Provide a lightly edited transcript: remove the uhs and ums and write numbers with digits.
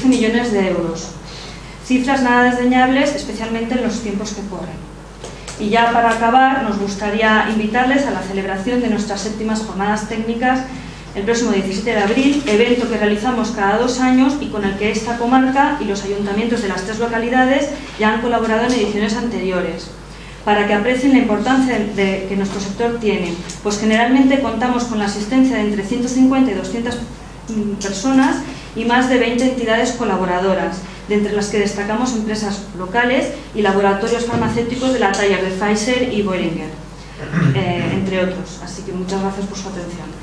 14 millones de euros. Cifras nada desdeñables, especialmente en los tiempos que corren. Y ya para acabar, nos gustaría invitarles a la celebración de nuestras 7ª jornadas técnicas el próximo 17 de abril, evento que realizamos cada 2 años y con el que esta comarca y los ayuntamientos de las 3 localidades ya han colaborado en ediciones anteriores, para que aprecien la importancia que nuestro sector tiene, pues generalmente contamos con la asistencia de entre 150 y 200 personas y más de 20 entidades colaboradoras, de entre las que destacamos empresas locales y laboratorios farmacéuticos de la talla de Pfizer y Boehringer, entre otros. Así que muchas gracias por su atención.